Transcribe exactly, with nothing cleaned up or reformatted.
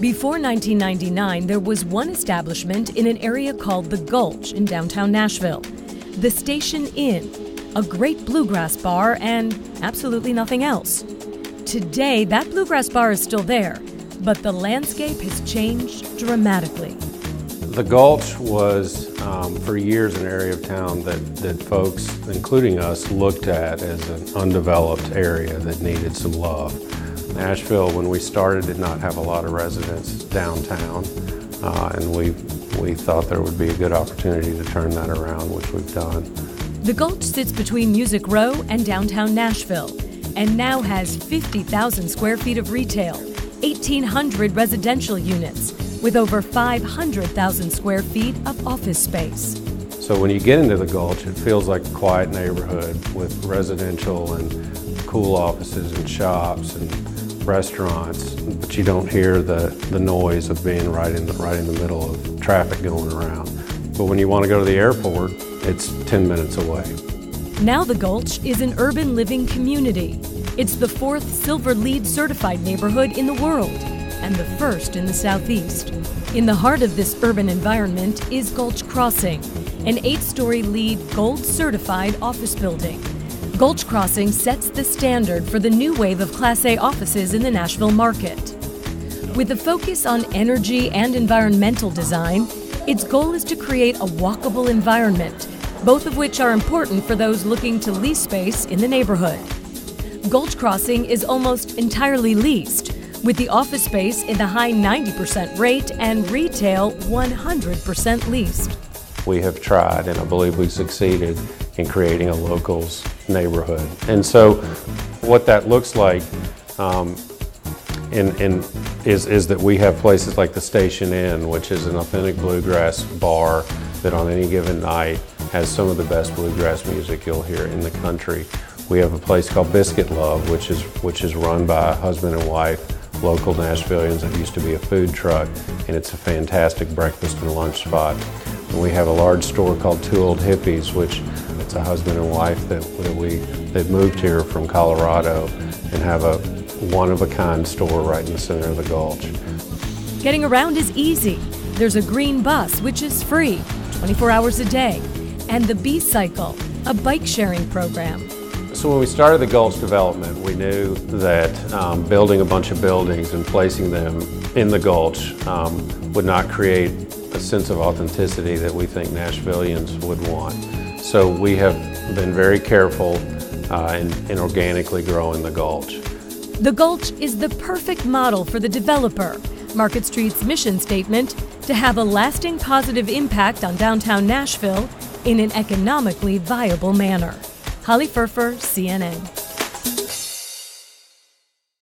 Before nineteen ninety-nine, there was one establishment in an area called the Gulch in downtown Nashville. The Station Inn, a great bluegrass bar, and absolutely nothing else. Today, that bluegrass bar is still there, but the landscape has changed dramatically. The Gulch was, um, for years, an area of town that, that folks, including us, looked at as an undeveloped area that needed some love. Nashville, when we started, did not have a lot of residents downtown, uh, and we, we thought there would be a good opportunity to turn that around, which we've done. The Gulch sits between Music Row and downtown Nashville, and now has fifty thousand square feet of retail, eighteen hundred residential units, with over five hundred thousand square feet of office space. So when you get into the Gulch, it feels like a quiet neighborhood with residential and cool offices and shops and restaurants, but you don't hear the, the noise of being right in the, right in the middle of traffic going around. But when you want to go to the airport, it's ten minutes away. Now the Gulch is an urban living community. It's the fourth Silver LEED certified neighborhood in the world and the first in the Southeast. In the heart of this urban environment is Gulch Crossing, an eight-story LEED Gold certified office building. Gulch Crossing sets the standard for the new wave of Class A offices in the Nashville market. With a focus on energy and environmental design, its goal is to create a walkable environment, both of which are important for those looking to lease space in the neighborhood. Gulch Crossing is almost entirely leased, with the office space in the high ninety percent rate and retail one hundred percent leased. We have tried, and I believe we succeeded in creating a locals neighborhood. And so what that looks like um, in, in, is, is that we have places like the Station Inn, which is an authentic bluegrass bar that on any given night has some of the best bluegrass music you'll hear in the country. We have a place called Biscuit Love, which is, which is run by a husband and wife, local Nashvillians. It used to be a food truck, and it's a fantastic breakfast and lunch spot. And we have a large store called Two Old Hippies, which it's a husband and wife that, that we that moved here from Colorado and have a one-of-a-kind store right in the center of the Gulch. Getting around is easy. There's a green bus, which is free, twenty-four hours a day, and the B-Cycle, a bike-sharing program. So when we started the Gulch development, we knew that um, building a bunch of buildings and placing them in the Gulch um, would not create a sense of authenticity that we think Nashvillians would want. So we have been very careful uh, in, in organically growing the Gulch. The Gulch is the perfect model for the developer. Market Street's mission statement, to have a lasting positive impact on downtown Nashville in an economically viable manner. Holly Furfer, C N N.